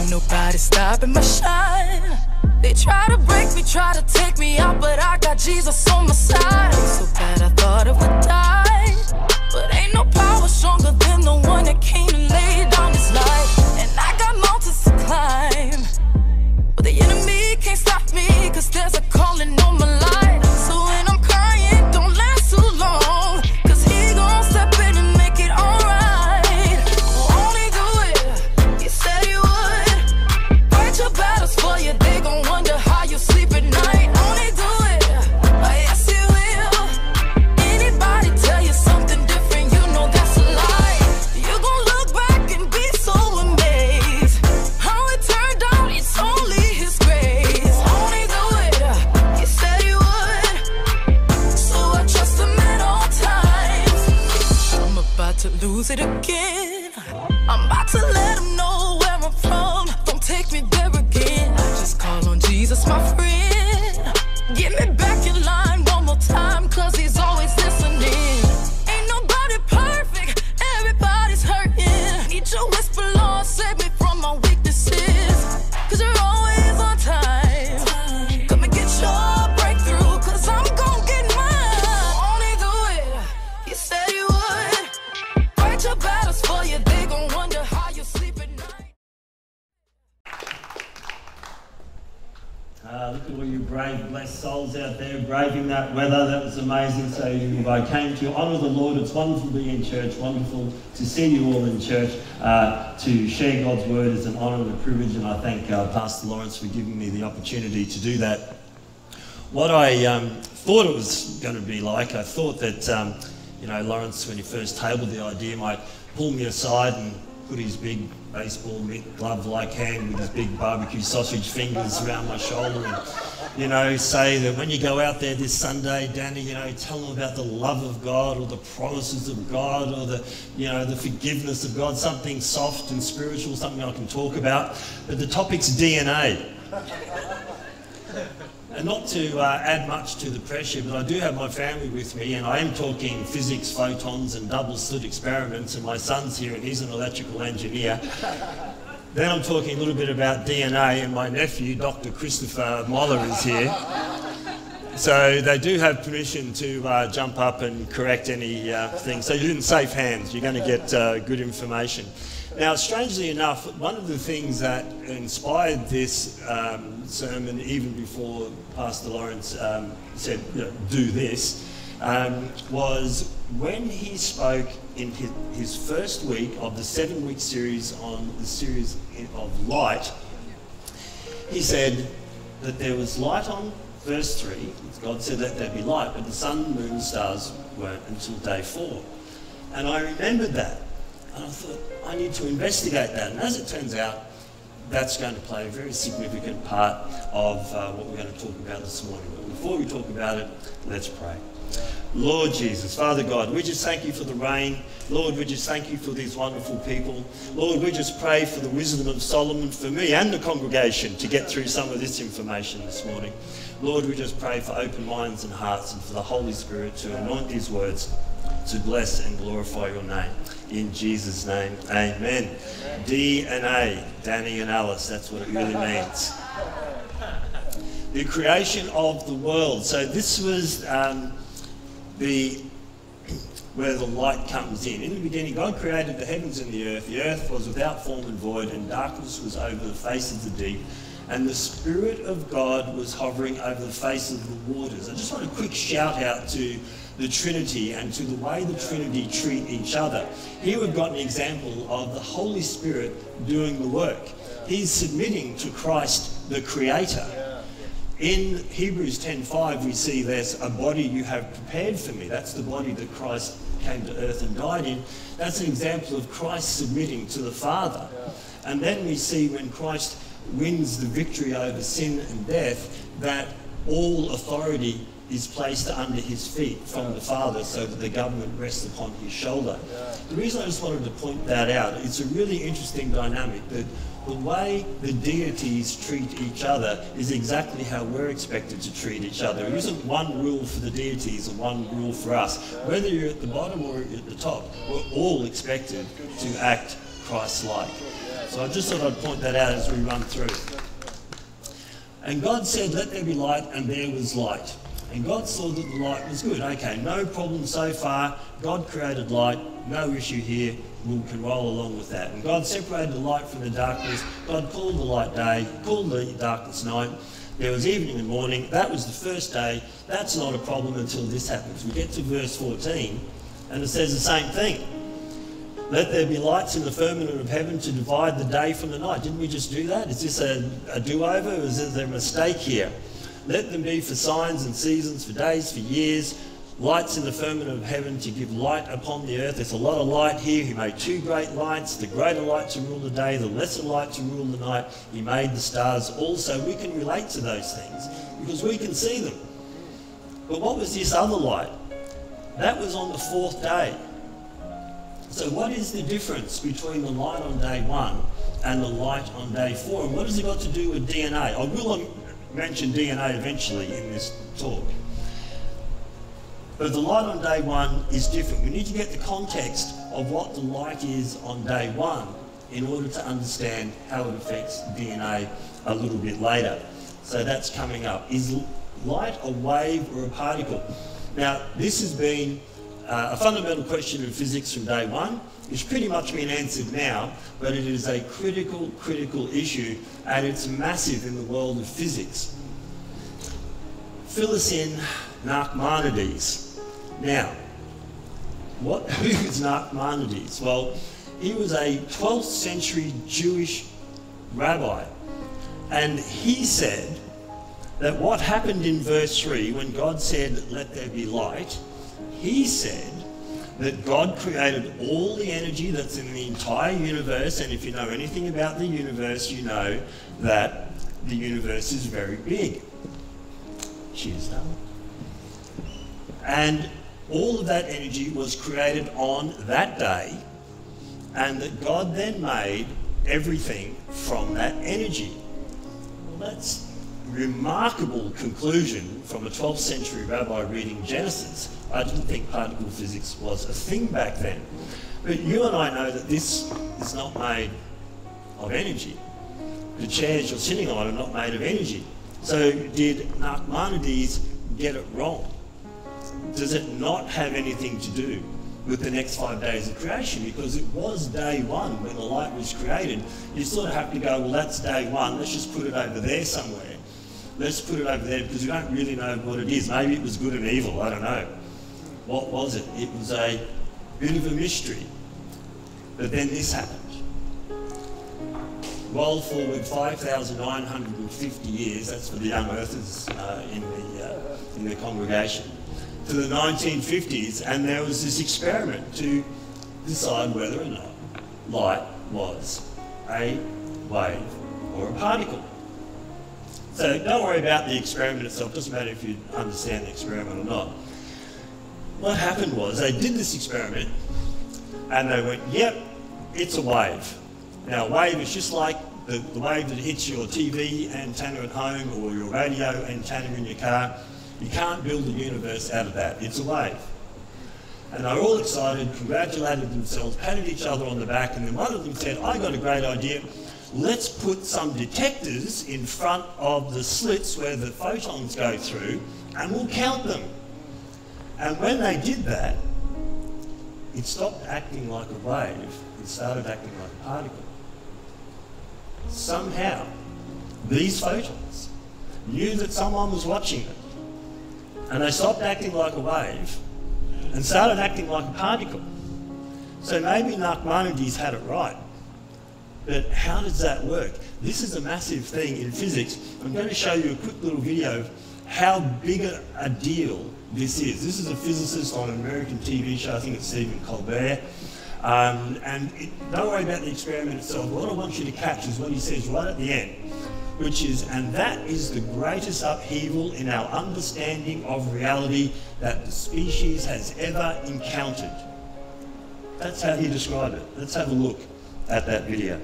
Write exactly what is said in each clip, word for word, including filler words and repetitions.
Ain't nobody stopping my shine. They try to break me, try to take me out, but I got Jesus on my side. So bad I thought I would die, but ain't no power stronger than the one that came and laid down his life. And I got mountains to climb, but the enemy can't stop me, cause there's a calling on my life. So when I'm crying, don't last too long, cause he gon' step in and make it alright. Won't he do it? He said he would. Fight your battles for you, they gon' wonder how you sleep at night. Won't he do it? Oh yes he will. Anybody tell you something different, you know that's a lie. You gon' look back and be so amazed how it turned out, it's only his grace. Won't he do it? He said he would. So I trust him at all times. I'm about to lose it again. I'm about to let him know where I'm from. Don't take me there again. I just call on Jesus, my friend. Get me back in line one more time, cause he's always listening. Ain't nobody perfect, everybody's hurting. Need your whisper, Lord, save me from my weaknesses, cause you're always on time. Come and get your breakthrough, cause I'm gon' get mine. Won't he do it? He said he would. Fight your battles for you, they gon' wonder how you sleep at night. Uh, look at all you brave, blessed souls out there braving that weather. That was amazing. So if I came to honour the Lord, it's wonderful to be in church, wonderful to see you all in church, uh, to share God's word is an honour and a privilege, and I thank uh, Pastor Lawrence for giving me the opportunity to do that. What I um, thought it was going to be like, I thought that, um, you know, Lawrence, when he first tabled the idea, might pull me aside and put his big baseball mitt glove-like hand with his big barbecue sausage fingers around my shoulder and, you know, say that when you go out there this Sunday, Danny, you know, tell them about the love of God or the promises of God or the, you know, the forgiveness of God, something soft and spiritual, something I can talk about. But the topic's D N A. And not to uh, add much to the pressure, but I do have my family with me, and I am talking physics, photons and double slit experiments, and my son's here and he's an electrical engineer. Then I'm talking a little bit about D N A, and my nephew, Doctor Christopher Moller, is here. So they do have permission to uh, jump up and correct any uh, things. So you're in safe hands, you're going to get uh, good information. Now, strangely enough, one of the things that inspired this um, sermon, even before Pastor Lawrence um, said, you know, do this, um, was when he spoke in his, his first week of the seven-week series on the series of light. He said that there was light on verse three. God said that there'd be light, but the sun, moon, stars weren't until day four. And I remembered that. And I thought, I need to investigate that. And as it turns out, that's going to play a very significant part of uh, what we're going to talk about this morning. But before we talk about it, let's pray. Lord Jesus, Father God, we just thank you for the rain. Lord, we just thank you for these wonderful people. Lord, we just pray for the wisdom of Solomon for me and the congregation to get through some of this information this morning. Lord, we just pray for open minds and hearts and for the Holy Spirit to anoint these words to bless and glorify your name. In Jesus' name, amen. Amen. D N A, Danny and Alice, that's what it really means. The creation of the world. So this was um, the where the light comes in. In the beginning, God created the heavens and the earth. The earth was without form and void, and darkness was over the face of the deep. And the Spirit of God was hovering over the face of the waters. I just want a quick shout out to the Trinity and to the way the Trinity treat each other. Here we've got an example of the Holy Spirit doing the work. He's submitting to Christ, the Creator. In Hebrews ten five, we see there's a body you have prepared for me. That's the body that Christ came to earth and died in. That's an example of Christ submitting to the Father. And then we see when Christ wins the victory over sin and death, that all authority is placed under his feet from the Father, so that the government rests upon his shoulder. The reason I just wanted to point that out, it's a really interesting dynamic, that the way the deities treat each other is exactly how we're expected to treat each other. There isn't one rule for the deities and one rule for us. Whether you're at the bottom or at the top, we're all expected to act Christ-like. So I just thought I'd point that out as we run through. And God said, let there be light, and there was light. And God saw that the light was good. Okay, no problem so far. God created light, no issue here. We can roll along with that. And God separated the light from the darkness. God called the light day, called the darkness night. There was evening and morning. That was the first day. That's not a problem until this happens. We get to verse fourteen, and it says the same thing. Let there be lights in the firmament of heaven to divide the day from the night. Didn't we just do that? Is this a, a do-over, or is there a mistake here? Let them be for signs and seasons, for days, for years, lights in the firmament of heaven to give light upon the earth. There's a lot of light here. He made two great lights, the greater light to rule the day, the lesser light to rule the night. He made the stars also. We can relate to those things because we can see them. But what was this other light? That was on the fourth day. So what is the difference between the light on day one and the light on day four? And what has it got to do with D N A? I will mention D N A eventually in this talk. But the light on day one is different. We need to get the context of what the light is on day one in order to understand how it affects D N A a little bit later. So that's coming up. Is light a wave or a particle? Now, this has been uh, a fundamental question in physics from day one. It's pretty much been answered now, but it is a critical, critical issue, and it's massive in the world of physics. Fill us in, Nachmanides. Now, what, who is Nachmanides? Well, he was a twelfth century Jewish rabbi, and he said that what happened in verse three, when God said, let there be light, he said that God created all the energy that's in the entire universe, and if you know anything about the universe, you know that the universe is very big. Cheers, darling. And all of that energy was created on that day, and that God then made everything from that energy. Well, that's a remarkable conclusion from a twelfth century rabbi reading Genesis. I didn't think particle physics was a thing back then. But you and I know that this is not made of energy. The chairs you're sitting on are not made of energy. So did Nachmanides get it wrong? Does it not have anything to do with the next five days of creation? Because it was day one when the light was created. You sort of have to go, well, that's day one. Let's just put it over there somewhere. Let's put it over there because we don't really know what it is. Maybe it was good and evil. I don't know. What was it? It was a bit of a mystery. But then this happened. Roll forward five thousand nine hundred fifty years, that's for the young earthers uh, in, the, uh, in the congregation, to the nineteen fifties, and there was this experiment to decide whether or not light was a wave or a particle. So don't worry about the experiment itself, it doesn't matter if you understand the experiment or not. What happened was they did this experiment and they went, yep, it's a wave. Now a wave is just like the, the wave that hits your T V antenna at home or your radio antenna in your car. You can't build a universe out of that, it's a wave. And they were all excited, congratulated themselves, patted each other on the back, and then one of them said, I got a great idea. Let's put some detectors in front of the slits where the photons go through and we'll count them. And when they did that, it stopped acting like a wave, it started acting like a particle. Somehow, these photons knew that someone was watching them, and they stopped acting like a wave and started acting like a particle. So maybe Nachmanides had it right. But how does that work? This is a massive thing in physics. I'm going to show you a quick little video of how big a, a deal this is. This is a physicist on an American T V show, I think it's Stephen Colbert. Um, and it, don't worry about the experiment itself. What I want you to catch is what he says right at the end, which is, and that is the greatest upheaval in our understanding of reality that the species has ever encountered. That's how he described it. Let's have a look at that video.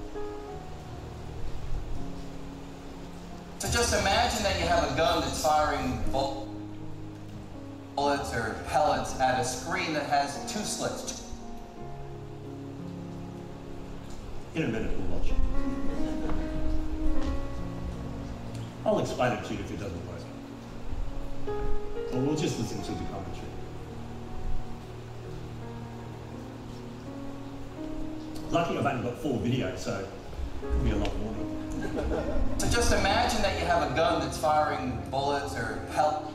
So just imagine that you have a gun that's firing bullets or pellets at a screen that has two slits. In a minute, we'll watch it. I'll explain it to you if it doesn't work. Or we'll just listen to the commentary. Lucky I've only got four videos, so it could be a lot more. So just imagine that you have a gun that's firing bullets or pellet.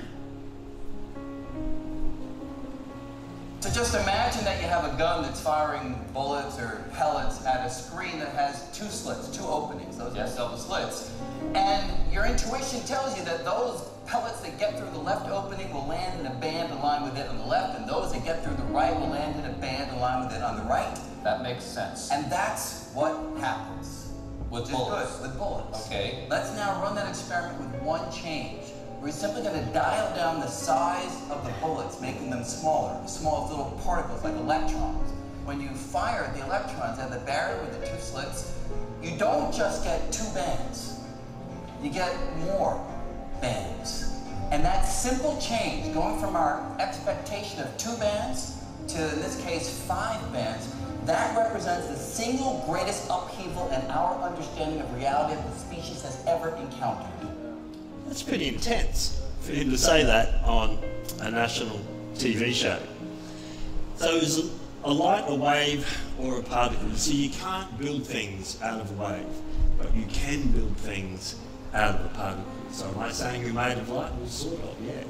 So just imagine that you have a gun that's firing bullets or pellets at a screen that has two slits, two openings. Those are silver slits. And your intuition tells you that those pellets that get through the left opening will land in a band aligned with it on the left, and those that get through the right will land in a band aligned with it on the right. That makes sense. And that's what happens. With bullets. Good, with bullets. Okay. Let's now run that experiment with one change. We're simply going to dial down the size of the bullets, making them smaller, small little particles like electrons. When you fire the electrons at the barrier with the two slits, you don't just get two bands. You get more bands. And that simple change, going from our expectation of two bands to, in this case, five bands, that represents the single greatest upheaval in our understanding of reality that the species has ever encountered. That's pretty intense for him to say that on a national T V show. So is a light a wave or a particle? So you can't build things out of a wave, but you can build things out of a particle. So am I saying we're made of light? Well, sort of, yeah.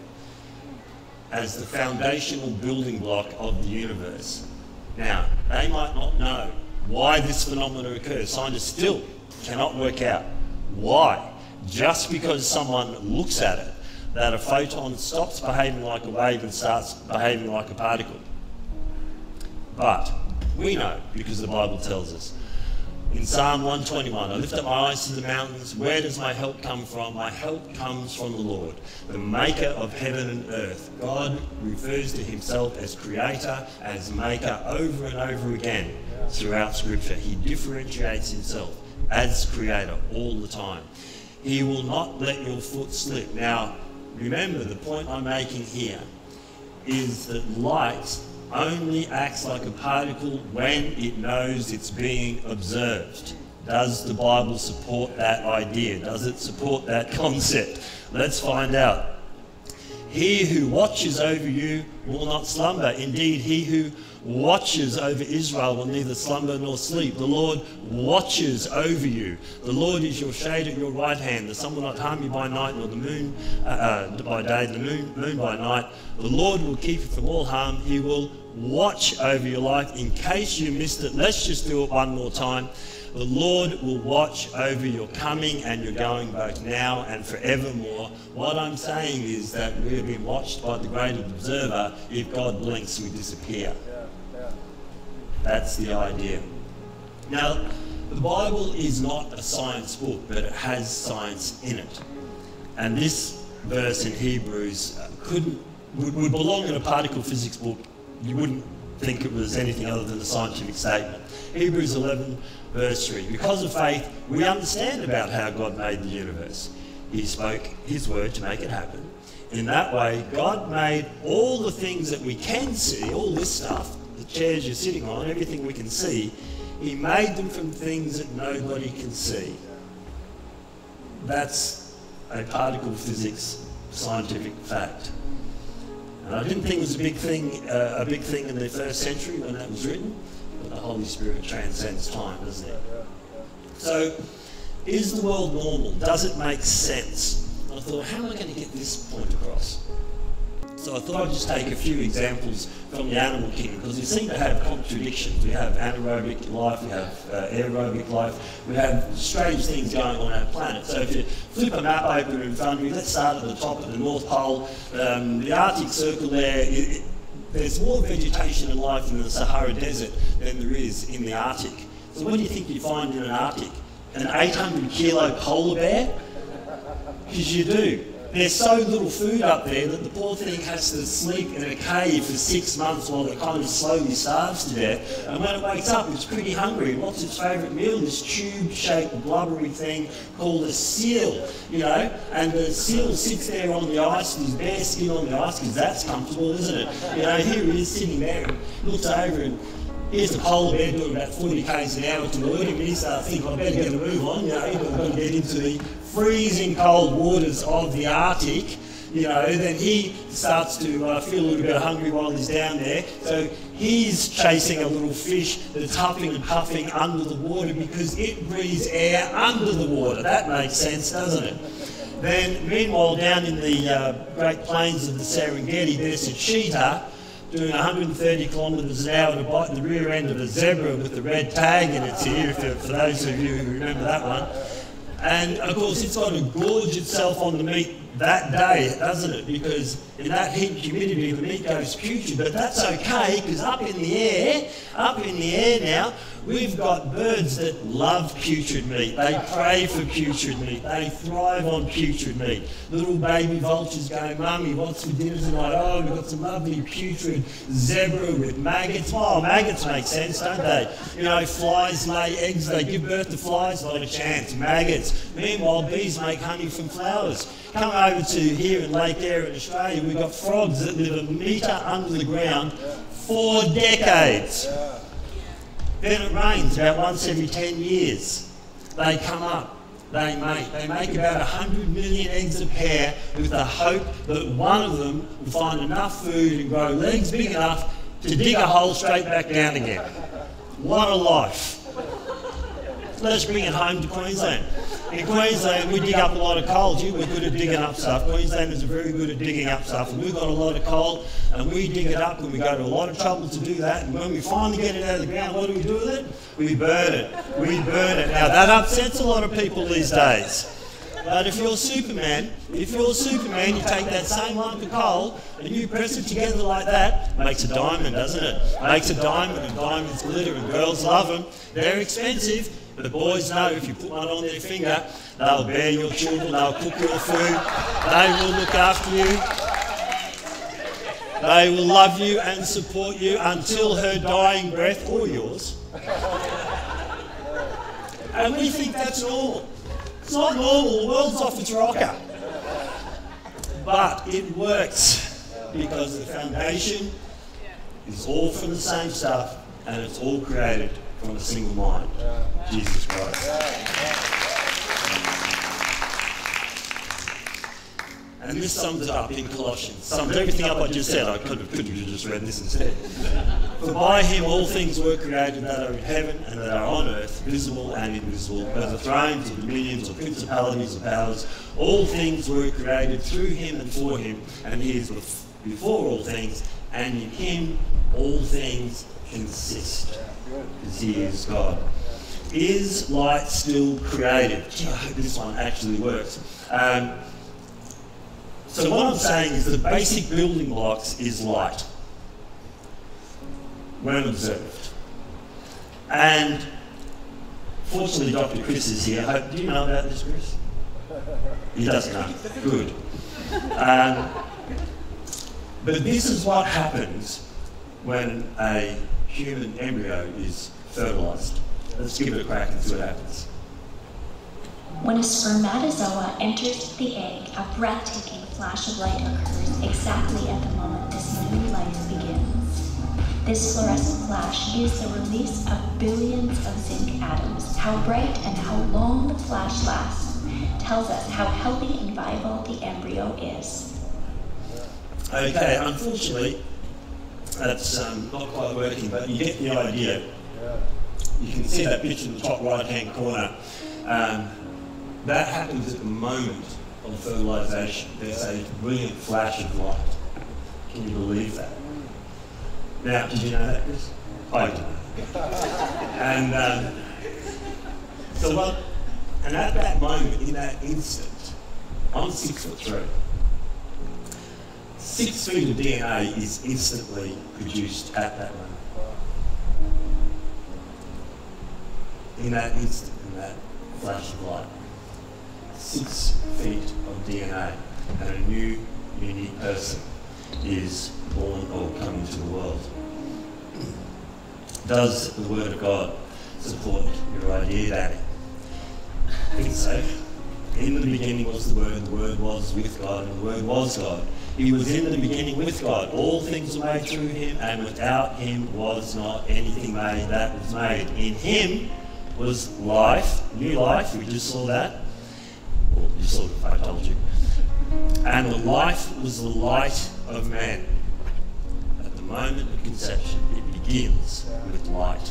As the foundational building block of the universe. Now, they might not know why this phenomenon occurs. Scientists still cannot work out why. Just because someone looks at it, that a photon stops behaving like a wave and starts behaving like a particle. But we know, because the Bible tells us. In Psalm one twenty-one, I lift up my eyes to the mountains. Where does my help come from? My help comes from the Lord, the maker of heaven and earth. God refers to himself as creator, as maker over and over again throughout Scripture. He differentiates himself as creator all the time. He will not let your foot slip. Now, remember, the point I'm making here is that light only acts like a particle when it knows it's being observed. Does the Bible support that idea? Does it support that concept? Let's find out. He who watches over you will not slumber. Indeed, he who watches over Israel will neither slumber nor sleep. The Lord watches over you. The Lord is your shade at your right hand. The sun will not harm you by night, nor the moon uh, uh, by day, the moon, moon by night. The Lord will keep you from all harm. He will watch over your life. In case you missed it, let's just do it one more time. The Lord will watch over your coming and your going, both now and forevermore. What I'm saying is that we're being watched by the great observer. If God blinks, we disappear. That's the idea. Now, the Bible is not a science book, but it has science in it. And this verse in Hebrews couldn't would, would belong in a particle physics book. You wouldn't think it was anything other than a scientific statement. Hebrews eleven, verse three. Because of faith, we understand about how God made the universe. He spoke his word to make it happen. In that way, God made all the things that we can see, all this stuff, the chairs you're sitting on, everything we can see, he made them from things that nobody can see. That's a particle physics scientific fact. And I didn't think it was a big thing, uh, a big thing in the first century when that was written, but the Holy Spirit transcends time, doesn't it? So, is the world normal? Does it make sense? I thought, how am I going to get this point across? So I thought I'd just take a few examples from the animal kingdom, because we seem to have contradictions. We have anaerobic life, we have uh, aerobic life, we have strange things going on our planet. So if you flip a map open in front of you, let's start at the top at the North Pole. Um, the Arctic Circle there, it, it, there's more vegetation and life in the Sahara Desert than there is in the Arctic. So what do you think you find in an Arctic? An eight hundred kilo polar bear? Because you do. There's so little food up there that the poor thing has to sleep in a cave for six months while it kind of slowly starves to death. And when it wakes up, it's pretty hungry. What's its favourite meal? This tube-shaped, blubbery thing called a seal, you know? And the seal sits there on the ice with his bare skin on the ice, because that's comfortable, isn't it? You know, here he is sitting there and looks over and here's a polar bear doing about forty k's an hour toward him, and he starts thinking, I better get a move on, you know, I've got to get into the freezing cold waters of the Arctic, you know, then he starts to uh, feel a little bit hungry while he's down there. So he's chasing a little fish that's huffing and puffing under the water because it breathes air under the water. That makes sense, doesn't it? Then, meanwhile, down in the uh, Great Plains of the Serengeti, there's a cheetah doing one hundred thirty kilometres an hour to bite the rear end of a zebra with the red tag in its ear, for, for those of you who remember that one. And, of course, it's got to gorge itself on the meat that day, doesn't it? Because in that heat humidity, the meat goes putrid. But that's okay, because up in the air, up in the air now, we've got birds that love putrid meat. They pray for putrid meat. They thrive on putrid meat. Little baby vultures go, Mummy, what's for dinner tonight? Oh, we've got some lovely putrid zebra with maggots. Oh, maggots make sense, don't they? You know, flies lay eggs. They give birth to flies, not a chance. Maggots. Meanwhile, bees make honey from flowers. Come over to here in Lake Eyre in Australia, we've got frogs that live a metre under the ground for decades. Then it rains about once every ten years. They come up, they make. They make about one hundred million eggs a pair with the hope that one of them will find enough food and grow legs big enough to dig a hole straight back down again. What a life. Let's bring it home to Queensland. In Queensland, we dig up a lot of coal. Gee, we're good at digging up stuff. Queenslanders are very good at digging up stuff. And we've got a lot of coal, and we dig it up, and we go to a lot of trouble to do that. And when we finally get it out of the ground, what do we do with it? We burn it. We burn it. Now, that upsets a lot of people these days. But if you're Superman, if you're Superman, you take that same lump of coal and you press it together like that, makes a diamond, doesn't it? Makes a diamond, and diamonds glitter, and girls love them. They're expensive. But the boys know if you put one on their finger, they'll bear your children, they'll cook your food, they will look after you, they will love you and support you until her dying breath, or yours. And we think that's normal. It's not normal, the world's off its rocker. But it works because the foundation is all from the same stuff and it's all created from a single mind, Jesus Christ. And this sums it up in Colossians. Sums everything up I just said. I could have, could have just read this instead. For by him all things were created that are in heaven and that are on earth, visible and invisible, whether thrones or dominions or principalities or powers, all things were created through him and for him, and he is before all things, and in him all things consist. Because he is God. Is light still created? Gee, I hope this one actually works. Um, so what I'm saying is the basic building blocks is light when observed. And fortunately Doctor Chris is here. Hope, do you know about this, Chris? He doesn't know. Good. Um, but this is what happens when a human embryo is fertilised. Let's give it a crack and see what happens. When a spermatozoa enters the egg, a breathtaking flash of light occurs exactly at the moment this new life begins. This fluorescent flash is the release of billions of zinc atoms. How bright and how long the flash lasts tells us how healthy and viable the embryo is. Okay, unfortunately, that's um, not quite working, but you get the idea. You can see that picture in the top right-hand corner. Um, that happens at the moment of fertilisation. There's a brilliant flash of light. Can you believe that? Now, did you know that, Chris? I did. And um, so what? And at that moment, in that instant, I'm six foot three. Six feet of D N A is instantly produced at that moment. In that instant, in that flash of light. Six feet of D N A and a new, unique person is born or coming to the world. Does the Word of God support your idea, Danny? I think so. In the beginning was the Word, and the Word was with God, and the Word was God. He was in the beginning with God. All things were made through him, and without him was not anything made that was made. In him was life, new life, we just saw that. Well, you saw it, I told you. And the life was the light of man. At the moment of conception, it begins with light.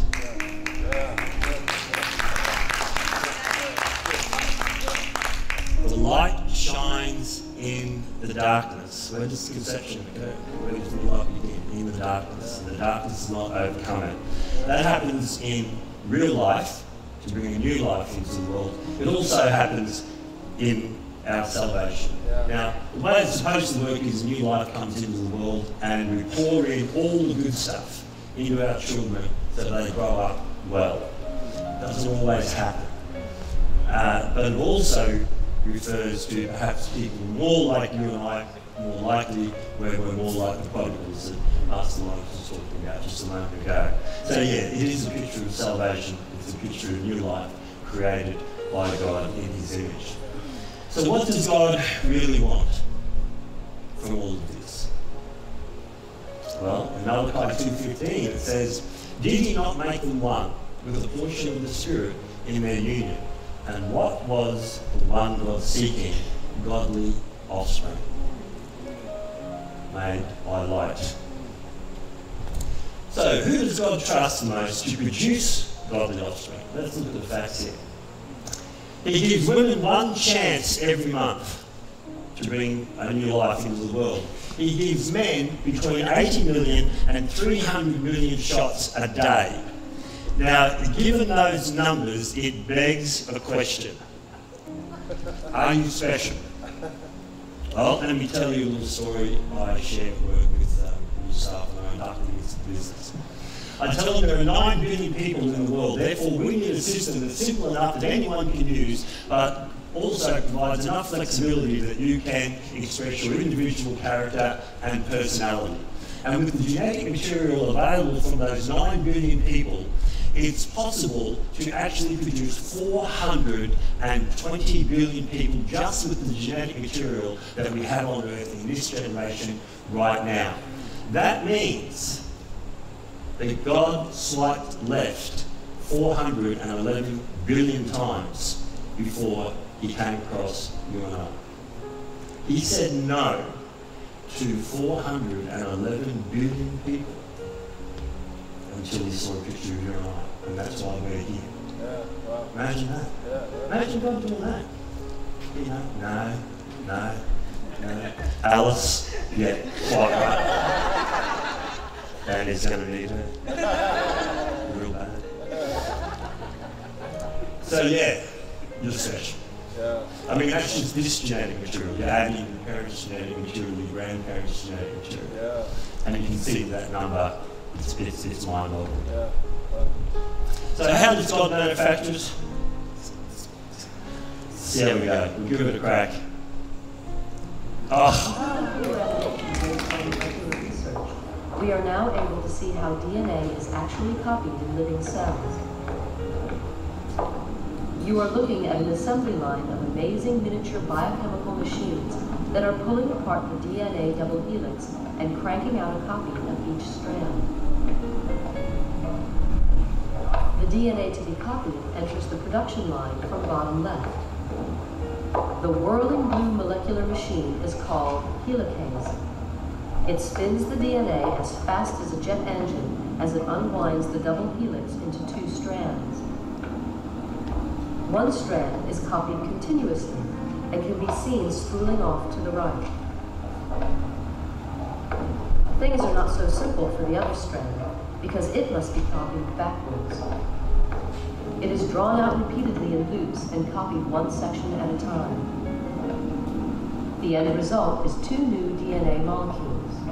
The light shines in the darkness. Where does conception occur? Where does the light begin? In the darkness. The darkness does not overcome it. That happens in real life, to bring a new life into the world. It also happens in our salvation. Now, the way it's supposed to work is new life comes into the world and we pour in all the good stuff into our children so they grow up well. It doesn't always happen. Uh, but it also refers to perhaps people more like you and I, more likely where we're more like the prodigals that Pastor Lawrence was talking about just a moment ago. So yeah, it is a picture of salvation. It's a picture of new life created by God in his image. So what does God really want from all of this? Well, in Malachi two fifteen it says, "Did he not make them one with a portion of the Spirit in their union? And what was the one God seeking? Godly offspring, made by light." So, who does God trust most to produce godly offspring? Let's look at the facts here. He gives women one chance every month to bring a new life into the world. He gives men between eighty million and three hundred million shots a day. Now, given those numbers, it begs a question. Are you special? Well, let me tell you a little story I share at work with um, staff when I'm conducting this business. I tell them there are nine billion people in the world, therefore we need a system that's simple enough that anyone can use, but also provides enough flexibility that you can express your individual character and personality. And with the genetic material available from those nine billion people, it's possible to actually produce four hundred twenty billion people just with the genetic material that we have on Earth in this generation right now. That means that God swiped left four hundred eleven billion times before he came across you and I. He said no to four hundred eleven billion people until he saw a picture of you and I. And that's why we're here. Yeah, wow. Imagine that. Yeah, yeah. Imagine God doing that. You know, no, no, no. Alice, yeah, quite right. Danny's going to need her. Real bad. So yeah, you're special. Yeah. I mean, that's just this genetic material. You're adding your parents' genetic material, your grandparents' genetic material. Yeah. And you can see that number, it's, it's, it's mind-boggling. Yeah. So how does God manufacture us? See how we go. We'll give it a crack. Oh. We are now able to see how D N A is actually copied in living cells. You are looking at an assembly line of amazing miniature biochemical machines that are pulling apart the D N A double helix and cranking out a copy of each strand. The D N A to be copied enters the production line from bottom left. The whirling blue molecular machine is called helicase. It spins the D N A as fast as a jet engine as it unwinds the double helix into two strands. One strand is copied continuously and can be seen spooling off to the right. Things are not so simple for the other strand because it must be copied backwards. It is drawn out repeatedly in loops and copied one section at a time. The end result is two new D N A molecules.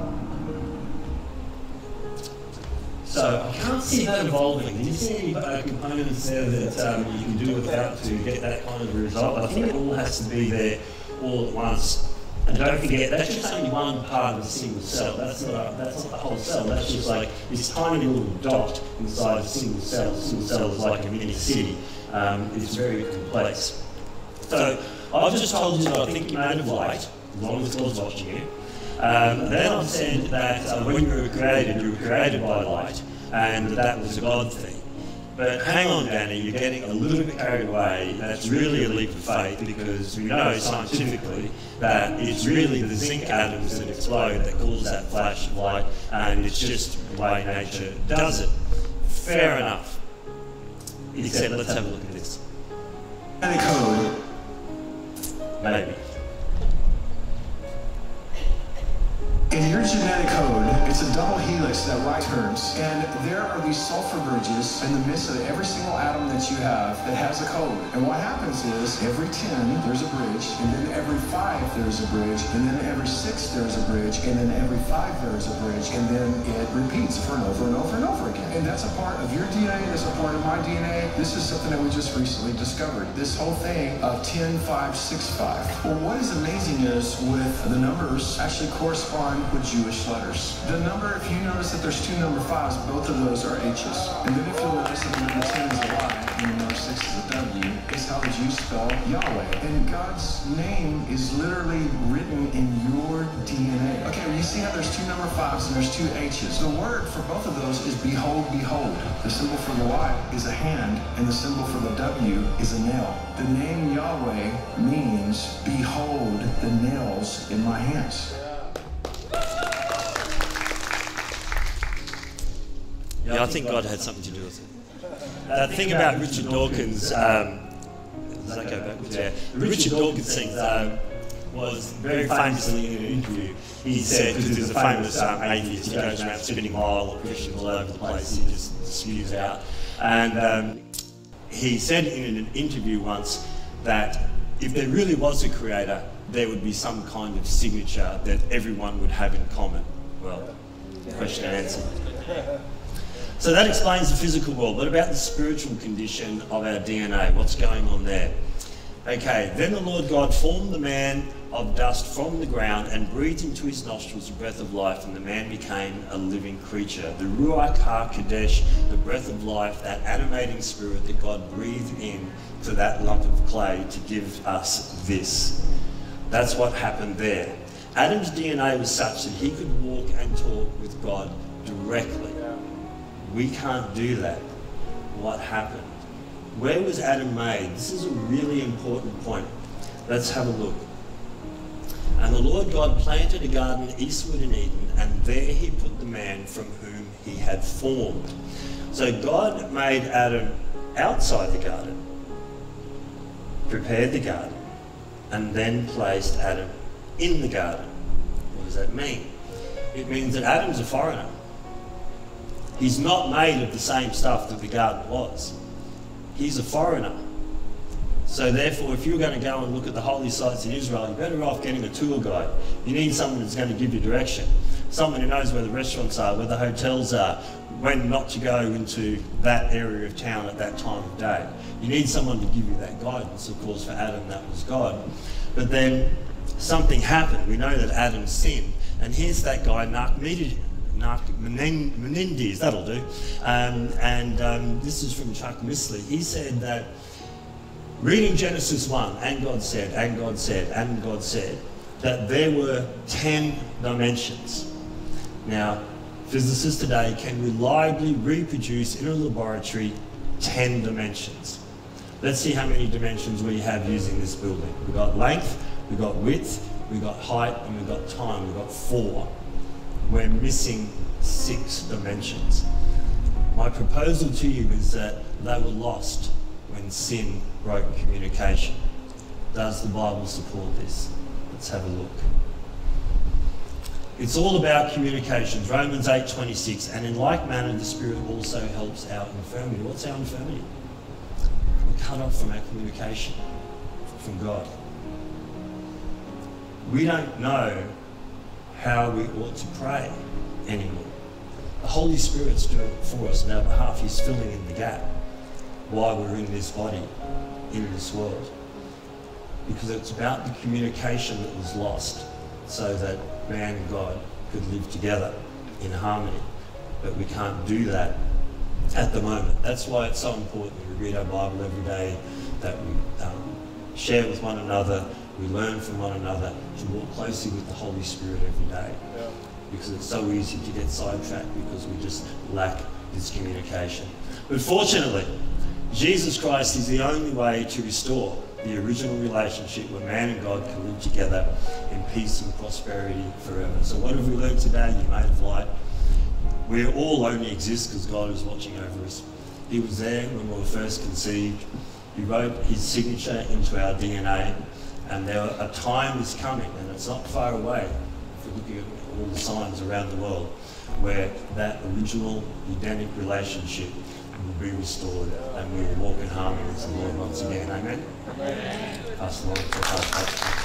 So I can't see that evolving. Did you see any uh, components there that um, you can do without to get that kind of a result? I think it all has to be there all at once. And don't forget, that's just only one part of a single cell. That's not, a, that's not the whole cell. That's just like this tiny little dot inside a single cell. A single cell is like a mini city. Um, it's very complex. So I've just told you that I think you're made of light, as long as God's watching you. Um, then I've said that uh, when you were created, you were created by light, and that was a God thing. But hang on, Danny, you're getting a little bit carried away. That's really a leap of faith, because we know scientifically that it's really the zinc atoms that explode that cause that flash of light, and it's just the way nature does it. Fair enough. Except let's have a look at this. Genetic code. Maybe. In your genetic code, it's a double helix that right turns, and there are these sulfur bridges in the midst of every single atom that you have that has a code. And what happens is, every ten, there's a bridge, and then every five, there's a bridge, and then every six, there's a bridge, and then every five, there's a bridge, and then it repeats for and over and over and over again. And that's a part of your D N A, that's a part of my D N A. This is something that we just recently discovered. This whole thing of ten, five, six, five. Well, what is amazing is, with the numbers actually correspond with Jewish letters. The number, if you notice that there's two number fives, both of those are H's. And then if you'll notice that the number ten is a Y and the number six is a W, is how the Jews spell Yahweh. And God's name is literally written in your D N A. Okay, well, you see how there's two number fives and there's two H's. The word for both of those is behold, behold. The symbol for the Y is a hand, and the symbol for the W is a nail. The name Yahweh means behold the nails in my hands. Yeah, I think God had something to do with it. That thing about Richard Dawkins, um, does that go backwards? Yeah. The Richard Dawkins thing uh, was very famously in an interview. He said, because there's a famous um, atheist, he goes around spinning mile or Christians all over the place, he just spews out. And um, he said in an interview once that if there really was a creator, there would be some kind of signature that everyone would have in common. Well, question and answer. So that explains the physical world. What about the spiritual condition of our D N A? What's going on there? Okay, then the Lord God formed the man of dust from the ground and breathed into his nostrils the breath of life, and the man became a living creature. The Ruach HaKodesh, the breath of life, that animating spirit that God breathed in to that lump of clay to give us this. That's what happened there. Adam's D N A was such that he could walk and talk with God directly. We can't do that. What happened? Where was Adam made? This is a really important point. Let's have a look. And the Lord God planted a garden eastward in Eden, and there he put the man from whom he had formed. So God made Adam outside the garden, prepared the garden, and then placed Adam in the garden. What does that mean? It means that Adam's a foreigner. He's not made of the same stuff that the garden was. He's a foreigner. So therefore, if you're going to go and look at the holy sites in Israel, you're better off getting a tour guide. You need someone that's going to give you direction. Someone who knows where the restaurants are, where the hotels are, when not to go into that area of town at that time of day. You need someone to give you that guidance. Of course, for Adam, that was God. But then something happened. We know that Adam sinned. And here's that guy, Narc Menendez, that'll do. Um, and um, this is from Chuck Misley. He said that, reading Genesis one, and God said, and God said, and God said, that there were ten dimensions. Now, physicists today can reliably reproduce in a laboratory ten dimensions. Let's see how many dimensions we have using this building. We've got length, we've got width, we've got height, and we've got time. We've got four. We're missing six dimensions. My proposal to you is that they were lost when sin broke communication. Does the Bible support this? Let's have a look. It's all about communications. Romans eight twenty-six, and in like manner the Spirit also helps our infirmity. What's our infirmity? We're cut off from our communication from God. We don't know how we ought to pray anymore. The Holy Spirit's doing it for us on our behalf. He's filling in the gap while we're in this body, in this world. Because it's about the communication that was lost so that man and God could live together in harmony. But we can't do that at the moment. That's why it's so important that we read our Bible every day, that we um, share with one another, We learn from one another to walk closely with the Holy Spirit every day. Yeah. Because it's so easy to get sidetracked because we just lack this communication. But fortunately, Jesus Christ is the only way to restore the original relationship where man and God can live together in peace and prosperity forever. So what have we learned today, you made of light? We all only exist because God is watching over us. He was there when we were first conceived. He wrote his signature into our D N A, and there a time is coming, and it's not far away, if we're looking at all the signs around the world, where that original Edenic relationship will be restored and we will walk in harmony with the Lord once again. Amen? Amen. Pass the Lord to Pastor.